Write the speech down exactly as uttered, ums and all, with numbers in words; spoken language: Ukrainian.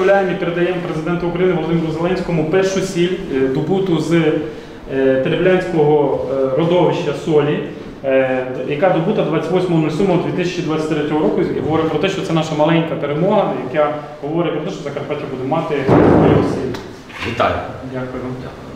поздравляємо і передаємо президенту України Володимиру Зеленському першу сіль, добуту з Теревлянського родовища солі, яка добута двадцять восьмого сьомого дві тисячі двадцять третього року. І говорить про те, що це наша маленька перемога, яка говорить про те, що Закарпаття буде мати свою сіль. Вітаю. Дякую вам.